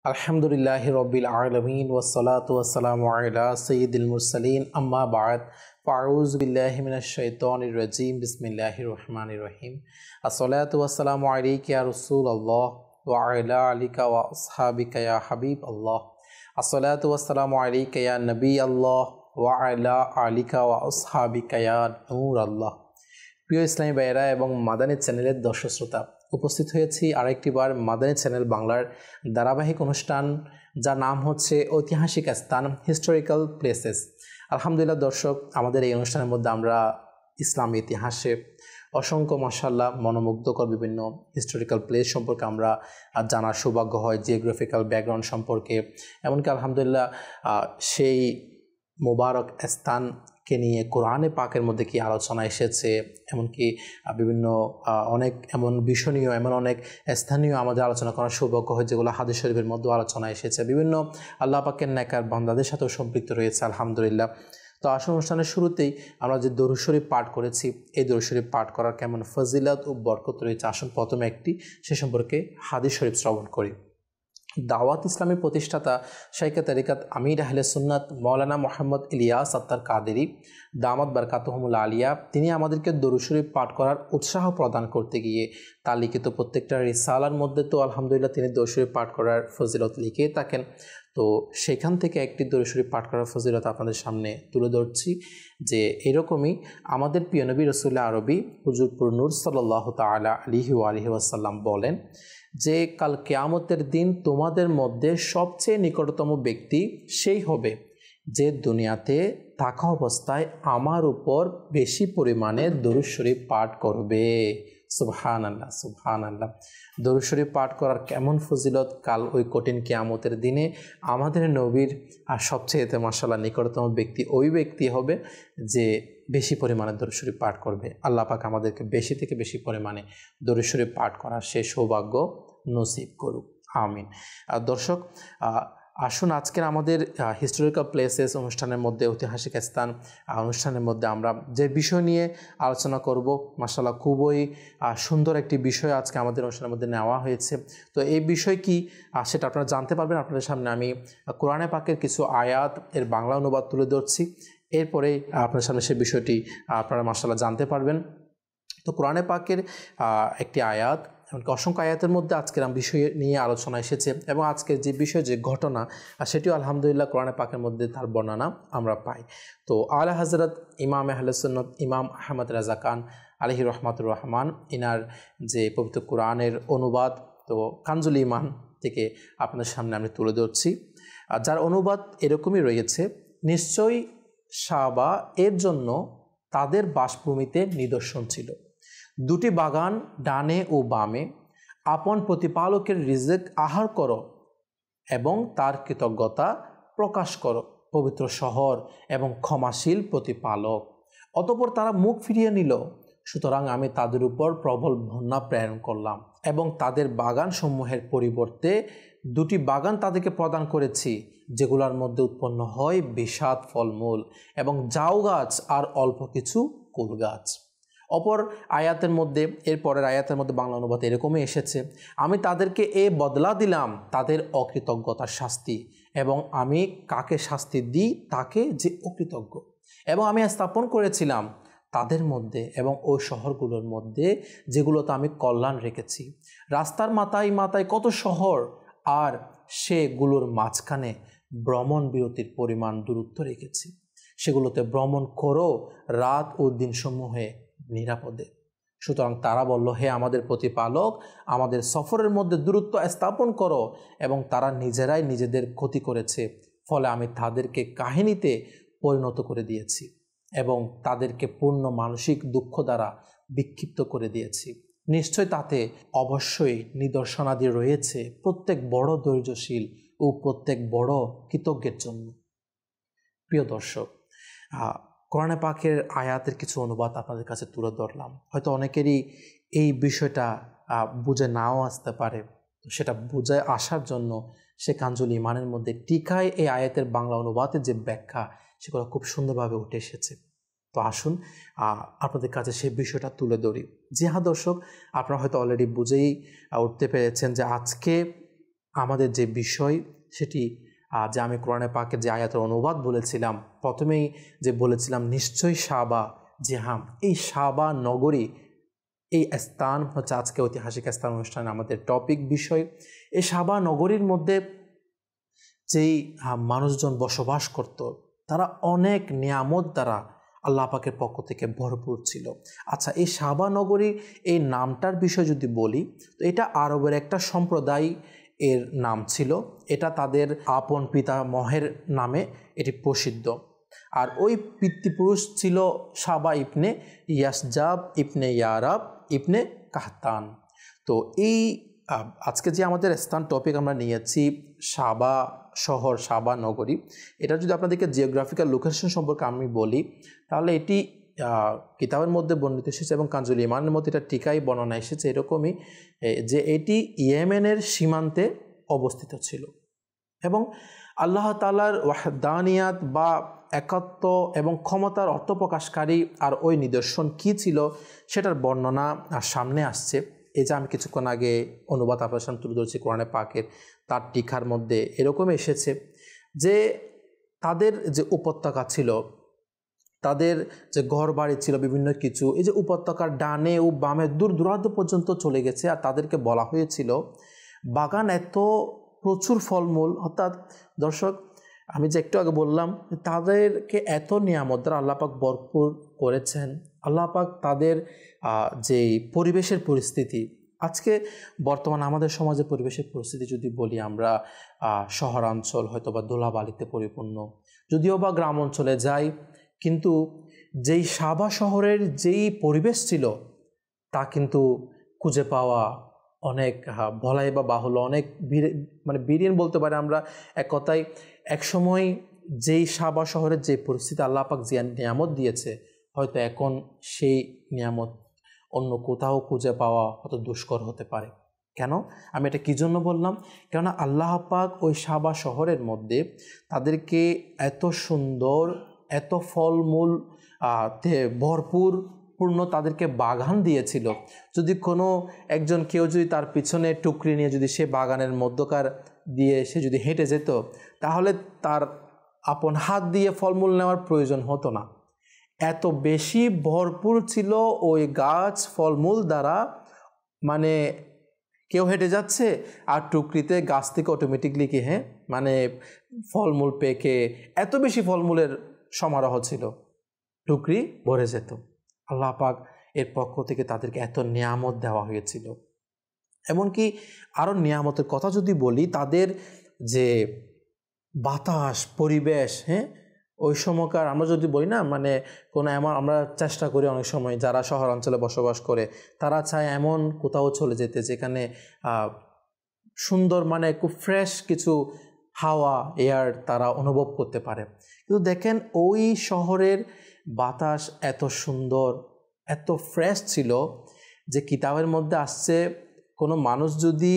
আলহামদুলিল্লাহি রব্বিল আলামিন ওয়াসসালাতু ওয়াসসালামু আলা সাইয়্যিদিল মুরসালিন আম্মা বা'দ ফাআউযু বিল্লাহি মিনাশ শাইতানির রাজীম বিসমিল্লাহির রহমানির রহিম আসসালাতু ওয়াসসালামু আলাইকা ইয়া রাসূলুল্লাহ ওয়া আলা আলিকা ওয়া আসহাবিকা ইয়া হাবিবাল্লাহ আসসালাতু ওয়াসসালামু আলাইকা ইয়া নবিয়াল্লাহ ওয়া আলা আলিকা ওয়া আসহাবিকা ইয়া নূরাল্লাহ। প্রিয় ইসলামী ভাইয়েরা এবং মাদানী চ্যানেলের দর্শক শ্রোতা, উপস্থিত হয়েছি আরেকটিবার মাদানী চ্যানেল বাংলার ধারাবাহিক অনুষ্ঠান, যার নাম হচ্ছে ঐতিহাসিক স্থান, হিস্টোরিক্যাল প্লেসেস। আলহামদুলিল্লাহ দর্শক, আমাদের এই অনুষ্ঠানের মধ্যে আমরা ইসলামী ইতিহাসে অসংখ্য মাশাআল্লাহ মনোমুগ্ধকর বিভিন্ন হিস্টোরিক্যাল প্লেস সম্পর্কে আমরা জানার সৌভাগ্য হয়, জিওগ্রাফিক্যাল ব্যাকগ্রাউন্ড সম্পর্কে, এমনকি আলহামদুলিল্লাহ সেই মোবারক স্থানকে নিয়ে কোরআনে পাকের মধ্যে কি আলোচনা এসেছে, এমনকি বিভিন্ন অনেক এমন বিষনীয় অনেক স্থানীয় আমাদের আলোচনা করার সৌভাগ্য হয়, যেগুলো হাদিস শরীফের মধ্যে আলোচনা এসেছে, বিভিন্ন আল্লাহ পাকের নেককার বান্দাদের সাথেও সম্পৃক্ত রয়েছে আলহামদুলিল্লাহ। তো আসল অনুষ্ঠানের শুরুতেই আমরা যে দরুদ শরীফ পাঠ করেছি, এই দরুদ শরীফ পাঠ করার কেমন ফজিলত ও বরকত রয়েছে, আসুন প্রথমে একটি সে সম্পর্কে হাদিস শরীফ শ্রবণ করি। দাওয়াত ইসলামের প্রতিষ্ঠাতা শাইখে তরিকত আমির আহলে সুন্নাত মৌলানা মোহাম্মদ ইলিয়াস আত্তার কাদেরী দামাত বারকাতুহুমুল আলিয়া, তিনি আমাদেরকে দরুদ শরীফ পাঠ করার উৎসাহ প্রদান করতে গিয়ে তার লিখিত প্রত্যেকটা রিসালার মধ্যে তো আলহামদুলিল্লাহ তিনি দরুদ শরীফ পাঠ করার ফজিলত লিখেই থাকেন। তো সেখান থেকে একটি দরুদ শরীফ পাঠ করার ফজিলত আপনাদের সামনে তুলে ধরছি, যে এরকমই আমাদের প্রিয় নবী রাসূল আরবি হুজুর পুর নূর সাল্লাল্লাহু তাআলা আলাইহি ওয়া আলিহি ওয়াসাল্লাম বলেন যে কাল কিয়ামতের দিন তোমাদের মধ্যে সবচেয়ে নিকটতম ব্যক্তি সেই হবে যে দুনিয়াতে থাকা অবস্থায় আমার উপর বেশি পরিমাণে দরুদ শরীফ পাঠ করবে। সুবহানাল্লাহ সুবহানাল্লাহ। দরুদ শরীফ পাঠ করার কেমন ফজিলত, কাল ওই কঠিন কিয়ামতের দিনে আমাদের নবীর সবচেয়ে মাশাআল্লাহ নিকটতম ব্যক্তি ওই ব্যক্তি হবে যে বেশি পরিমাণে দরুদ শরীফ পাঠ করবে। আল্লাহ পাক আমাদেরকে বেশি থেকে বেশি পরিমাণে দরুদ শরীফ পাঠ করার সে সৌভাগ্য নসিব করুক, আমিন। দর্শক, আসুন আজকের আমাদের হিস্টোরিক্যাল প্লেসেস অনুষ্ঠানের মধ্যে, ঐতিহাসিক স্থান অনুষ্ঠানের মধ্যে আমরা যে বিষয় নিয়ে আলোচনা করব, মাশাআল্লাহ খুবই সুন্দর একটি বিষয় আজকে আমাদের অনুষ্ঠানের মধ্যে নেওয়া হয়েছে। তো এই বিষয় কি সেটা আপনারা জানতে পারবেন। আপনাদের সামনে আমি কোরআনে পাকের কিছু আয়াত এর বাংলা অনুবাদ তুলে ধরছি, এরপরে আপনার সামনে সেই বিষয়টি আপনারা মাশাআল্লাহ জানতে পারবেন। তো কোরআনে পাকের একটি আয়াত, এমনকি অসংখ্য আয়াতের মধ্যে আজকের বিষয় নিয়ে আলোচনা এসেছে, এবং আজকের যে বিষয়, যে ঘটনা, সেটিও আলহামদুলিল্লাহ কোরআনে পাকের মধ্যে তার বর্ণনা আমরা পাই। তো আলা হযরত ইমাম আহলে সুন্নাত ইমাম আহমদ রাজা খান আলাইহি রহমাতুর রহমান, ইনার যে পবিত্র কোরআনের অনুবাদ, তো কানজুল ঈমান থেকে আপনাদের সামনে আমি তুলে ধরছি, যার অনুবাদ এরকমই রয়েছে: নিশ্চয়ই সাহাবা এর জন্য তাদের বাসভূমিতে নিদর্শন ছিল, দুটি বাগান ডানে ও বামে, আপন প্রতিপালকের রিজিক আহার করো এবং তার কৃতজ্ঞতা প্রকাশ করো, পবিত্র শহর এবং ক্ষমাশীল প্রতিপালক। অতঃপর তারা মুখ ফিরিয়ে নিল, সুতরাং আমি তাদের উপর প্রবল বন্যা প্রেরণ করলাম এবং তাদের বাগান সমূহের পরিবর্তে দুটি বাগান তাদেরকে প্রদান করেছি, যেগুলোর মধ্যে উৎপন্ন হয় বিষাদ ফলমূল এবং জাউ গাছ আর অল্প কিছু কুল গাছ। অপর আয়াতের মধ্যে, এরপরের আয়াতের মধ্যে বাংলা অনুবাদ এরকমই এসেছে: আমি তাদেরকে বদলা দিলাম তাদের অকৃতজ্ঞতার শাস্তি, এবং আমি কাকে শাস্তি দিই, তাকে যে অকৃতজ্ঞ। এবং আমি স্থাপন করেছিলাম তাদের মধ্যে এবং ওই শহরগুলোর মধ্যে যেগুলোতে আমি কল্যাণ রেখেছি, রাস্তার মাথায় মাথায় কত শহর, আর সেগুলোর মাঝখানে ভ্রমণ বিরতির পরিমাণ দূরত্ব রেখেছি। সেগুলোতে ভ্রমণ করো রাত ও দিনসমূহে নিরাপদে। সুতরাং তারা বলল, হে আমাদের প্রতিপালক, আমাদের সফরের মধ্যে দূরত্ব স্থাপন করো। এবং তারা নিজেরাই নিজেদের ক্ষতি করেছে, ফলে আমি তাদেরকে কাহিনীতে পরিণত করে দিয়েছি এবং তাদেরকে পূর্ণ মানসিক দুঃখ দ্বারা বিক্ষিপ্ত করে দিয়েছি। নিশ্চয় তাতে অবশ্যই নিদর্শনাদি রয়েছে প্রত্যেক বড় ধৈর্যশীল ও প্রত্যেক বড় কৃতজ্ঞের জন্য। প্রিয় দর্শক, কোরআনে পাকের আয়াতের কিছু অনুবাদ আপনাদের কাছে তুলে ধরলাম। হয়তো অনেকেরই এই বিষয়টা বুঝে নাও আসতে পারে, তো সেটা বুঝে আসার জন্য সে কানজুল ঈমানের মধ্যে টিকায় এই আয়াতের বাংলা অনুবাদের যে ব্যাখ্যা, সেগুলো খুব সুন্দরভাবে উঠে এসেছে। তো আসুন আপনাদের কাছে সেই বিষয়টা তুলে ধরি। জি হ্যাঁ দর্শক, আপনারা হয়তো অলরেডি বুঝেই উঠতে পেরেছেন যে আজকে আমাদের যে বিষয় সেটি যে আমি কোরআনে পাকের যে আয়াতের অনুবাদ বলেছিলাম, প্রথমেই যে বলেছিলাম নিশ্চয়ই সাবা, যে হ্যাঁ এই সাবা নগরী, এই স্থান হচ্ছে আজকে ঐতিহাসিক স্থান অনুষ্ঠানে আমাদের টপিক বিষয়। এই সাবা নগরীর মধ্যে যেই মানুষজন বসবাস করত, তারা অনেক নিয়ামত দ্বারা আল্লাহ পাকের পক্ষ থেকে ভরপুর ছিল। আচ্ছা, এই সাবা নগরী এই নামটার বিষয় যদি বলি, তো এটা আরবের একটা সম্প্রদায় এর নাম ছিল। এটা তাদের আপন পিতামহের নামে এটি প্রসিদ্ধ। আর ওই পিতৃপুরুষ ছিল সাবা ইবনে ইয়াসজাব ইবনে ইয়ারাব ইবনে কাহতান। তো এই আজকে যে আমাদের স্থান টপিক আমরা নিয়েছি সাবা শহর, সাবা নগরী, এটা যদি আপনাদেরকে জিওগ্রাফিক্যাল লোকেশন সম্পর্কে আমি বলি, তাহলে এটি কিতাবের মধ্যে বর্ণিত এসেছে এবং কানজুল ইমানের মধ্যে এটা টিকাই বর্ণনা এসেছে এরকমই, যে এটি ইয়েমেনের সীমান্তে অবস্থিত ছিল। এবং আল্লাহ তাআলার ওয়াহদানিয়াত বা একাত্ম এবং ক্ষমতার অর্থ প্রকাশকারী আর ওই নিদর্শন কি ছিল সেটার বর্ণনা সামনে আসছে। এই যে আমি কিছুক্ষণ আগে অনুবাদ আপনার সামনে তুলে ধরছি কোরআনে পাকের, তার টিকার মধ্যে এরকম এসেছে যে তাদের যে উপত্যকা ছিল, তাদের যে ঘর বাড়ি ছিল, বিভিন্ন কিছু, এই যে উপত্যকার ডানে ও বামে দূর দূরান্ত পর্যন্ত চলে গেছে। আর তাদেরকে বলা হয়েছিল বাগান এত প্রচুর ফলমূল, অর্থাৎ দর্শক আমি যে একটু আগে বললাম তাদেরকে এত নিয়ামত দ্বারা আল্লাহ পাক ভরপুর করেছেন। আল্লাহ পাক তাদের যেই পরিবেশের পরিস্থিতি, আজকে বর্তমান আমাদের সমাজের পরিবেশের পরিস্থিতি যদি বলি, আমরা শহরাঞ্চল হয়তো বা ধুলাবালিতে পরিপূর্ণ, যদিও বা গ্রাম অঞ্চলে যাই, কিন্তু যেই সাবা শহরের যেই পরিবেশ ছিল তা কিন্তু খুঁজে পাওয়া অনেক বলাই বা বাহুল্য, অনেক মানে বিরিয়ান বলতে পারে আমরা এক কথায়। একসময় যেই সাবা শহরের যে পরিস্থিতি আল্লাহ পাক যে নিয়ামত দিয়েছে, হয়তো এখন সেই নিয়ামত অন্য কোথাও খুঁজে পাওয়া হয়তো দুষ্কর হতে পারে। কেন আমি এটা কী জন্য বললাম? কেননা আল্লাহ পাক ওই সাবা শহরের মধ্যে তাদেরকে এত সুন্দর, এত ফলমূল ভরপুর পূর্ণ তাদেরকে বাগান দিয়েছিল। যদি কোনো একজন কেউ যদি তার পিছনে টুকরি নিয়ে যদি সে বাগানের মধ্যকার দিয়ে সে যদি হেঁটে যেত, তাহলে তার আপন হাত দিয়ে ফলমূল নেওয়ার প্রয়োজন হতো না। এত বেশি ভরপুর ছিল ওই গাছ ফলমূল দ্বারা, মানে কেউ হেঁটে যাচ্ছে আর টুকরিতে গাছ থেকে অটোমেটিকলি কি মানে ফলমূল পেকে এত বেশি ফলমূলের সমারোহ ছিল, টুকরি ভরে যেত। আল্লাহ পাক এর পক্ষ থেকে তাদেরকে এত নিয়ামত দেওয়া হয়েছিল। এমনকি আরও নিয়ামতের কথা যদি বলি, তাদের যে বাতাস পরিবেশ, ওই সময়কার আমরা যদি বলি না, মানে কোনো এমন আমরা চেষ্টা করি অনেক সময় যারা শহর অঞ্চলে বসবাস করে তারা চায় এমন কোথাও চলে যেতে যেখানে সুন্দর, মানে খুব ফ্রেশ কিছু হাওয়া এয়ার তারা অনুভব করতে পারে। কিন্তু দেখেন ওই শহরের বাতাস এত সুন্দর, এত ফ্রেশ ছিল যে কিতাবের মধ্যে আসছে কোনো মানুষ যদি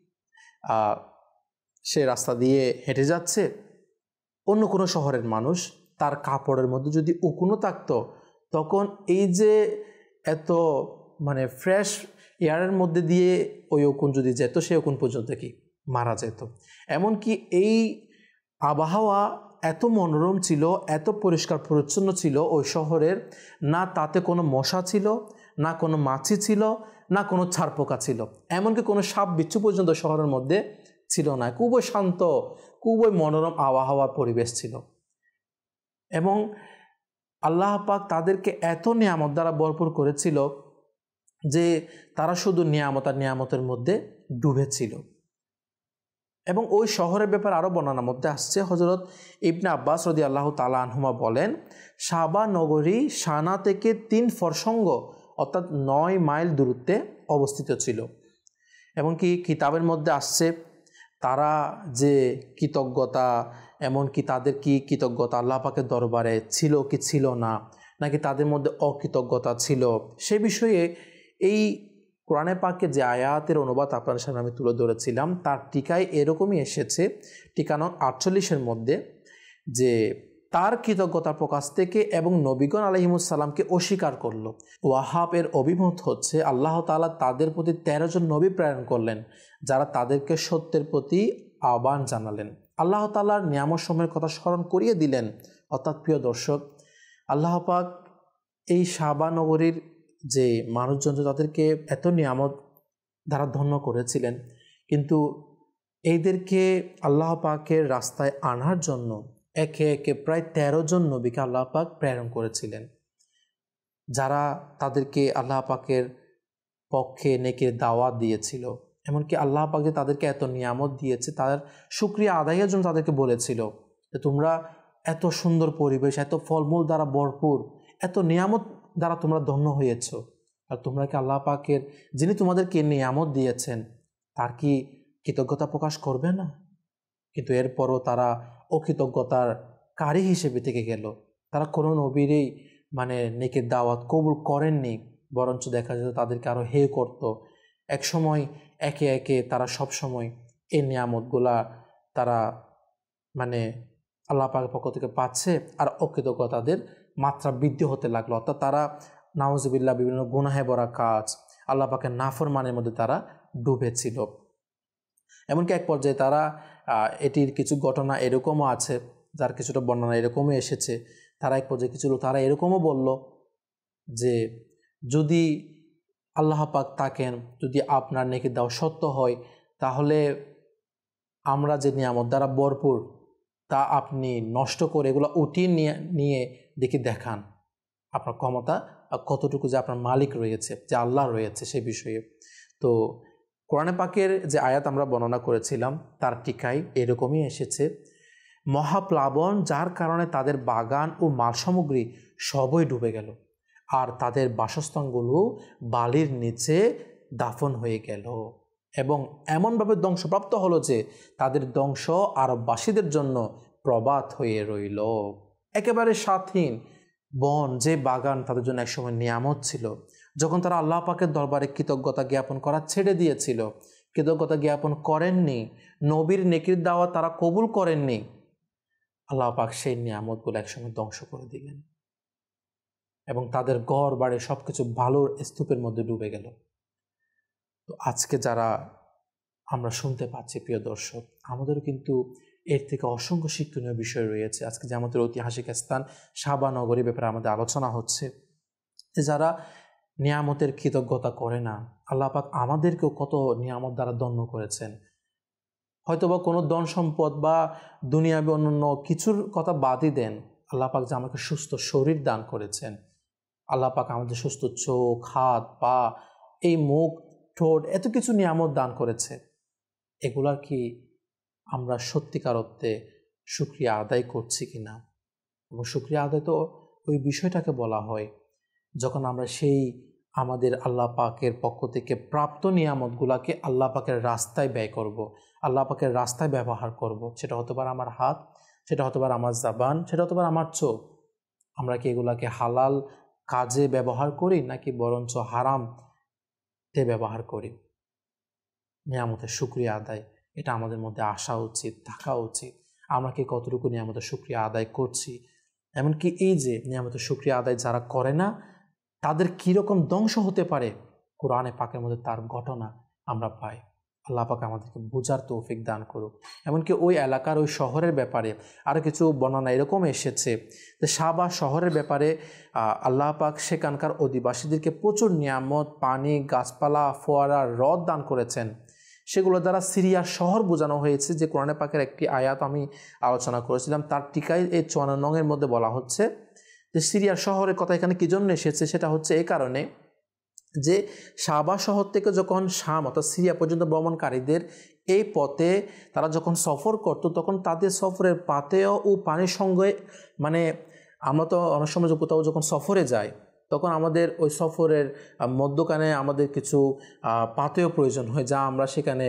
সে রাস্তা দিয়ে হেঁটে যাচ্ছে, অন্য কোনো শহরের মানুষ তার কাপড়ের মধ্যে যদি উকুনও থাকতো, তখন এই যে এত মানে ফ্রেশ এয়ারের মধ্যে দিয়ে ওই উকুন যদি যেত, সে উকুন পর্যন্ত কি মারা যেত। এমনকি এই আবহাওয়া এত মনোরম ছিল, এত পরিষ্কার পরিচ্ছন্ন ছিল ওই শহরের, না তাতে কোনো মশা ছিল, না কোনো মাছি ছিল, না কোনো ছারপোকা ছিল, এমনকি কোনো সাপ বিচ্ছু পর্যন্ত শহরের মধ্যে ছিল না। খুবই শান্ত, খুবই মনোরম আবহাওয়ার পরিবেশ ছিল। এবং আল্লাহ পাক তাদেরকে এত নিয়ামত দ্বারা ভরপুর করেছিল যে তারা শুধু নিয়ামত আর নিয়ামতের মধ্যে ডুবেছিল। এবং ওই শহরের ব্যাপারে আরও বর্ণনার মধ্যে আসছে, হযরত ইবনে আব্বাস রাদিয়াল্লাহু তাআলা আনহুমা বলেন, সাবা নগরী সানা থেকে 3 ফরসঙ্গ অর্থাৎ 9 মাইল দূরত্বে অবস্থিত ছিল। এমনকি কিতাবের মধ্যে আসছে তারা যে কৃতজ্ঞতা, এমনকি তাদের কি কৃতজ্ঞতা আল্লাহ পাকের দরবারে ছিল কি ছিল না, নাকি তাদের মধ্যে অকৃতজ্ঞতা ছিল, সে বিষয়ে এই কোরআনে পাকে যে আয়াতের অনুবাদ আপনাদের সামনে আমি তুলে ধরেছিলাম তার টিকায় এরকমই এসেছে। টিকা নং 48-এর মধ্যে যে তার কৃতজ্ঞতা প্রকাশ থেকে এবং নবীগণ আলাইহিমুসসালামকে অস্বীকার করলো। ওয়াহাবের অভিমত হচ্ছে আল্লাহ তাআলা তাদের প্রতি 13 জন নবী প্রেরণ করলেন, যারা তাদেরকে সত্যের প্রতি আহ্বান জানালেন। আল্লাহ তাআলার নিয়ামত সমূহের কথা স্মরণ করিয়ে দিলেন। অর্থাৎ প্রিয় দর্শক, আল্লাহ পাক এই শাবা নগরীর যে মানুষজন তাদেরকে এত নিয়ামত দ্বারা ধন্য করেছিলেন, কিন্তু এইদেরকে আল্লাহ পাকের রাস্তায় আনার জন্য একে একে প্রায় 13 জন নবীকে আল্লাহ পাক প্রেরণ করেছিলেন, যারা তাদেরকে আল্লাহ পাকের পক্ষে নেকির দাওয়াত দিয়েছিল। এমনকি আল্লাহ পাক যে তাদেরকে এত নিয়ামত দিয়েছে তার শুকরিয়া আদায়ের জন্য তাদেরকে বলেছিল যে তোমরা এত সুন্দর পরিবেশ, এত ফলমূল দ্বারা ভরপুর, এত নিয়ামত দ্বারা তোমরা ধন্য হয়েছ, আর তোমরা কি আল্লাহ পাকের যিনি তোমাদেরকে নিয়ামত দিয়েছেন তার কি কৃতজ্ঞতা প্রকাশ করবে না? কিন্তু এরপরও তারা অকৃতজ্ঞতার কারী হিসেবে থেকে গেল। তারা কোনো নবীরই নেকির দাওয়াত কবুল করেননি, বরঞ্চ দেখা যেত তাদেরকে আরও হেয় করত। এক সময় একে একে তারা সব সময় এই নিয়ামতগুলা তারা আল্লাহ পাকের পক্ষ থেকে পাচ্ছে, আর অকৃতজ্ঞতাদের মাত্রা বৃদ্ধি হতে লাগলো। অর্থাৎ তারা নাউজুবিল্লাহ বিভিন্ন গুনাহে ভরা কাজ, আল্লাহ পাকের নাফরমানের মধ্যে তারা ডুবেছিল। এমনকি এক পর্যায়ে তারা এটির কিছু ঘটনা এরকমও আছে, যার কিছুটা বর্ণনা এরকমই এসেছে। তারা এক পর্যায়ে তারা এরকমও বলল যে যদি আল্লাহ পাক থাকেন, যদি আপনার নেকি দাও সত্য হয়, তাহলে আমরা যে নিয়ামত দ্বারা ভরপুর তা আপনি নষ্ট করে এগুলো উঠিয়ে নিয়ে দেখান আপনার ক্ষমতা কতটুকু, যে আপনার মালিক রয়েছে, যে আল্লাহ রয়েছে সে বিষয়ে। তো কোরআনে পাকের যে আয়াত আমরা বর্ণনা করেছিলাম তার টিকায় এরকমই এসেছে, মহাপ্লাবন যার কারণে তাদের বাগান ও মাল সামগ্রী সবই ডুবে গেল, আর তাদের বাসস্থানগুলো বালির নিচে দাফন হয়ে গেল, এবং এমনভাবে ধ্বংসপ্রাপ্ত হলো যে তাদের ধ্বংস আরববাসীদের জন্য প্রবাদ হয়ে রইল। একেবারে স্বাধীন বন, যে বাগান তাদের জন্য একসময় নিয়ামত ছিল, যখন তারা আল্লাহ পাকের দরবারে কৃতজ্ঞতা জ্ঞাপন করা ছেড়ে দিয়েছিল, কৃতজ্ঞতা জ্ঞাপন করেননি, নবীর নেকির দাওয়াত তারা কবুল করেননি, আল্লাহ পাক সেই নিয়ামতগুলো একসময় ধ্বংস করে দিলেন এবং তাদের ঘর বাড়ি সবকিছু ভালোর স্তূপের মধ্যে ডুবে গেল। তো আজকে যারা আমরা শুনতে পাচ্ছি প্রিয় দর্শক, আমাদেরও কিন্তু এর থেকে অসংখ্য শিক্ষণীয় বিষয় রয়েছে। আজকে যে আমাদের ঐতিহাসিক স্থান শাবা নগরীর ব্যাপারে আমাদের আলোচনা হচ্ছে, যে যারা নিয়ামতের কৃতজ্ঞতা করে না, আল্লাহ পাক আমাদেরকেও কত নিয়ামত দ্বারা ধন্য করেছেন। হয়তোবা কোনো ধন সম্পদ বা দুনিয়াবি অন্যান্য কিছুর কথা বাদই দেন, আল্লাহ পাক যে আমাকে সুস্থ শরীর দান করেছেন, আল্লাহ পাক আমাদের সুস্থ চোখ, হাত, পা, এই মুখ, ঠোঁট, এত কিছু নিয়ামত দান করেছে, এগুলার কি আমরা সত্যিকার অর্থে শুকরিয়া আদায় করছি কিনা? এবং শুকরিয়া আদায় তো ওই বিষয়টাকে বলা হয় যখন আমরা সেই আমাদের আল্লাহ পাকের পক্ষ থেকে প্রাপ্ত নিয়ামতগুলাকে আল্লাহ পাকের রাস্তায় ব্যয় করব, আল্লাহ পাকের রাস্তায় ব্যবহার করব। সেটা হতে পারে আমার হাত, সেটা হতে পারে আমার জবান, সেটা হতে পারে আমার চোখ। আমরা কি এগুলাকে হালাল কাজে ব্যবহার করি নাকি বরঞ্চ হারামতে ব্যবহার করি? নিয়ামতের শুকরিয়া আদায় এটা আমাদের মধ্যে আসা উচিত, থাকা উচিত। আমরা কি কতটুকু নিয়ামতের শুকরিয়া আদায় করছি? এমনকি এই যে নিয়ামতের শুকরিয়া আদায় যারা করে না তাদের কীরকম ধ্বংস হতে পারে, কোরআনে পাকের মধ্যে তার ঘটনা আমরা পাই। আল্লাহ পাক আমাদেরকে বোঝার তৌফিক দান করুক। এমনকি ওই এলাকার ওই শহরের ব্যাপারে আরও কিছু বর্ণনা এরকম এসেছে যে শাবা শহরের ব্যাপারে আল্লাহ পাক সেখানকার অধিবাসীদেরকে প্রচুর নিয়ামত, পানি, গাছপালা, ফোয়ারা, হ্রদ দান করেছেন। সেগুলো দ্বারা সিরিয়ার শহর বোঝানো হয়েছে, যে কোরআনে পাকের একটি আয়াত আমি আলোচনা করেছিলাম তার টিকায় এই 54 নং মধ্যে বলা হচ্ছে যে সিরিয়ার শহরের কথা এখানে কী জন্য এসেছে, সেটা হচ্ছে এই কারণে যে শাবা শহর থেকে যখন শাম অর্থাৎ সিরিয়া পর্যন্ত ভ্রমণকারীদের এই পথে তারা যখন সফর করত, তখন তাদের সফরের পাতেয় ও পানির সঙ্গে আমরা তো অনেক সময় কোথাও যখন সফরে যাই তখন আমাদের ওই সফরের মধ্যখানে আমাদের কিছু পাতেয় প্রয়োজন হয়, যা আমরা সেখানে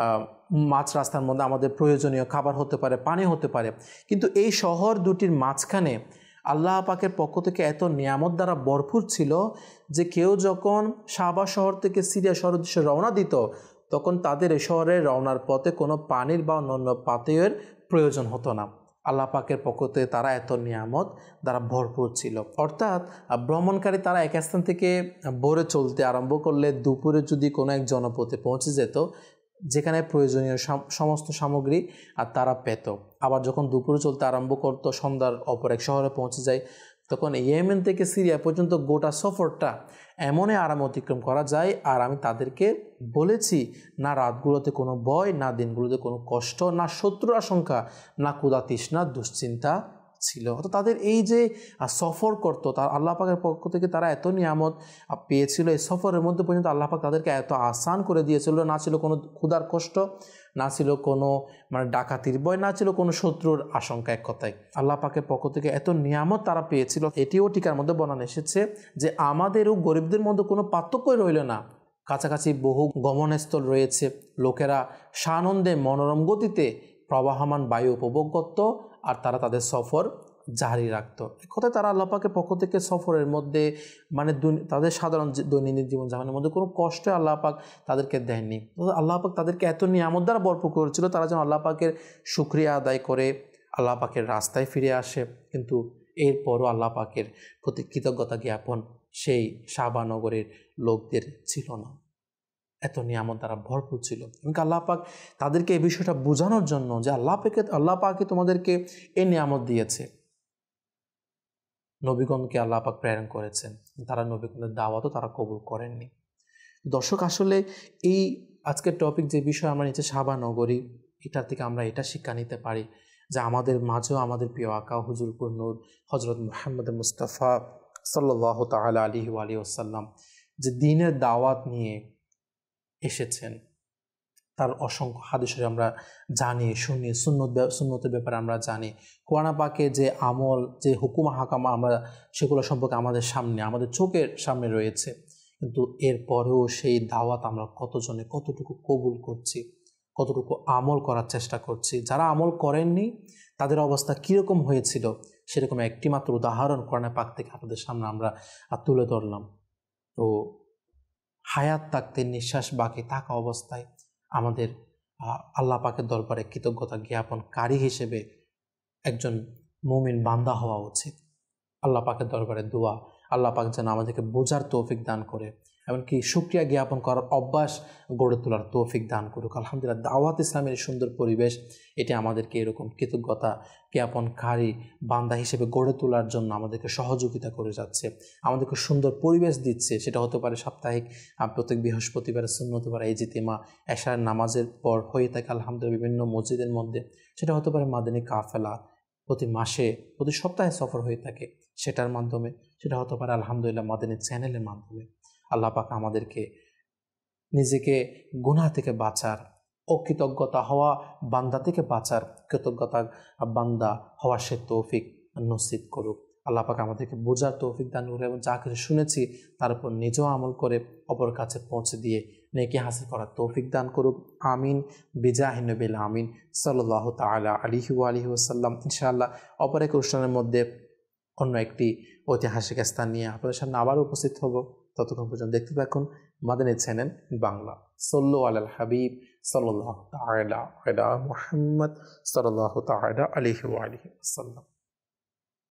মাছ রাস্তার মধ্যে আমাদের প্রয়োজনীয় খাবার হতে পারে, পানি হতে পারে। কিন্তু এই শহর দুটির মাঝখানে আল্লাহ পাকের পক্ষ থেকে এত নিয়ামত দ্বারা ভরপুর ছিল যে কেউ যখন শাবা শহর থেকে সিরিয়া শহরের উদ্দেশ্যে রওনা দিত তখন তাদের এই শহরে রওনার পথে কোনো পানির বা অন্যান্য পাতেয়ের প্রয়োজন হতো না। আল্লাহ পাকের পক্ষ থেকে তারা এত নিয়ামত দ্বারা ভরপুর ছিল। অর্থাৎ ভ্রমণকারী তারা এক স্থান থেকে ভোরে চলতে আরম্ভ করলে দুপুরে যদি কোনো এক জনপদে পৌঁছে যেত যেখানে প্রয়োজনীয় সমস্ত সামগ্রী আর তারা পেত। আবার যখন দুপুরে চলতে আরম্ভ করতো সন্ধ্যার অপর এক শহরে পৌঁছে যায়, তখন ইয়েমেন থেকে সিরিয়া পর্যন্ত গোটা সফরটা এমনই আরামে অতিক্রম করা যায়। আর আমি তাদেরকে বলেছি, না রাতগুলোতে কোনো ভয়, না দিনগুলোতে কোনো কষ্ট, না শত্রুর আশঙ্কা, না ক্ষুধা তৃষ্ণা দুশ্চিন্তা ছিল। তো তাদের এই যে সফর করতো, তার আল্লাহ পাকের পক্ষ থেকে তারা এত নিয়ামত পেয়েছিল, এই সফরের মধ্যে পর্যন্ত আল্লাহ পাক তাদেরকে এত আসান করে দিয়েছিল। না ছিল কোনো ক্ষুধার কষ্ট, না ছিল কোনো ডাকাতির ভয়, না ছিল কোনো শত্রুর আশঙ্কা। এক কথায় আল্লাহ পাকের পক্ষ থেকে এত নিয়ামত তারা পেয়েছিল। এটিও টিকার মধ্যে বর্ণনা এসেছে যে আমাদেরও গরিবদের মধ্যে কোনো পার্থক্যই রইল না। কাছাকাছি বহু গমনস্থল রয়েছে, লোকেরা সানন্দে মনোরম গতিতে প্রবাহমান বায়ু উপভোগ করত আর তারা তাদের সফর জারি রাখত। এক কথায় তারা আল্লাহ পাকের পক্ষ থেকে সফরের মধ্যে তাদের সাধারণ দৈনন্দিন জীবনযাপনের মধ্যে কোনো কষ্ট আল্লাহ পাক তাদেরকে দেননি। আল্লাহ পাক তাদেরকে এত নিয়ামত দ্বারা ভরপুর করেছিল, তারা যেন আল্লাহ পাকের শুকরিয়া আদায় করে আল্লাহ পাকের রাস্তায় ফিরে আসে। কিন্তু এরপরও আল্লাহ পাকের প্রতি কৃতজ্ঞতা জ্ঞাপন সেই শাহবানগরের লোকদের ছিল না। এত নিয়ামত দ্বারা ভরপুর ছিল। এবং আল্লাহ পাক তাদেরকে এই বিষয়টা বোঝানোর জন্য যে আল্লাহ পাকই তোমাদেরকে এই নিয়ামত দিয়েছে, নবীগণকে আল্লাহ পাক প্রেরণ করেছেন, তারা নবীগণের দাওয়াতও তারা কবুল করেননি। দর্শক, আসলে এই আজকের টপিক যে বিষয় আমরা নিচে শাহবানগরী, এটার থেকে আমরা এটা শিক্ষা নিতে পারি যে আমাদের মাঝেও আমাদের প্রিয় আকা হুজুরপুর নূর হজরত মুহাম্মদ মুস্তাফা সাল্লাল্লাহু তাআলা আলাইহি ওয়া আলিহি ওয়াসাল্লাম যে দ্বীনের দাওয়াত নিয়ে এসেছেন, তার অসংখ্য হাদিসে আমরা জানি, শুনি, সুন্নতের ব্যাপারে আমরা জানি, কোরআন পাকে যে আমল, যে হুকুম হাকাম আমরা সেগুলো সম্পর্কে আমাদের সামনে, আমাদের চোখের সামনে রয়েছে। কিন্তু এরপরেও সেই দাওয়াত আমরা কতজনে কতটুকু কবুল করছি, কতটুকু আমল করার চেষ্টা করছি। যারা আমল করেননি তাদের অবস্থা কীরকম হয়েছিল সেরকম একটি মাত্র উদাহরণ কোরআন পাক থেকে আপনাদের সামনে আমরা তুলে ধরলাম। তো হায়াত থাকতে, নিঃশ্বাস বাকি থাকা অবস্থায় আমাদের আল্লাহ পাকের দরবারে কৃতজ্ঞতা জ্ঞাপনকারী হিসেবে একজন মুমিন বান্দা হওয়া উচিত। আল্লাহ পাকের দরবারে দোয়া, আল্লাহ পাক যেন আমাদেরকে বোঝার তৌফিক দান করে, এমনকি শুকরিয়া জ্ঞাপন করার অভ্যাস গড়ে তোলার তৌফিক দান করুক। আলহামদুলিল্লাহ, দাওয়াত ইসলামের সুন্দর পরিবেশ এটি আমাদেরকে এরকম কৃতজ্ঞতা জ্ঞাপনকারী বান্দা হিসেবে গড়ে তোলার জন্য আমাদেরকে সহযোগিতা করে যাচ্ছে, আমাদেরকে সুন্দর পরিবেশ দিচ্ছে। সেটা হতে পারে সাপ্তাহিক প্রত্যেক বৃহস্পতিবার সুন্নতবার ইজতিমা এশার নামাজের পর হয়ে থাকে আলহামদুলিল্লাহ বিভিন্ন মসজিদের মধ্যে, সেটা হতে পারে মাদানী কাফেলা প্রতি মাসে, প্রতি সপ্তাহে সফর হয়ে থাকে সেটার মাধ্যমে, সেটা হতে পারে আলহামদুলিল্লাহ মাদানী চ্যানেলের মাধ্যমে। আল্লাহ পাক আমাদেরকে নিজেকে গুনাহ থেকে বাঁচার, অকৃতজ্ঞতা হওয়া বান্দা থেকে বাঁচার, কৃতজ্ঞতা বান্দা হওয়ার সে তৌফিক নসিব করুক। আল্লাহ পাক আমাদেরকে বোঝার তৌফিক দান করুক এবং যা কিছু শুনেছি তার উপর নিজেও আমল করে অপর কাছে পৌঁছে দিয়ে নেকি হাসিল করার তৌফিক দান করুক। আমিন বিজাহি নবিল আমিন সাল্লাল্লাহু তাআলা আলাইহি ওয়া আলিহি ওয়াসাল্লাম। ইনশাআল্লাহ অপর এক অনুষ্ঠানের মধ্যে অন্য একটি ঐতিহাসিক স্থান নিয়ে আপনাদের সামনে আবার উপস্থিত হব। ততক্ষণ পর্যন্ত দেখতে থাকুন মাদানী চ্যানেল বাংলা। সল্লু আলাল হাবিব সাল্লাল্লাহু তাআলা আলা মুহাম্মদ সাল্লাল্লাহু তাআলা আলাইহি ওয়া আলিহি ওয়াসাল্লাম।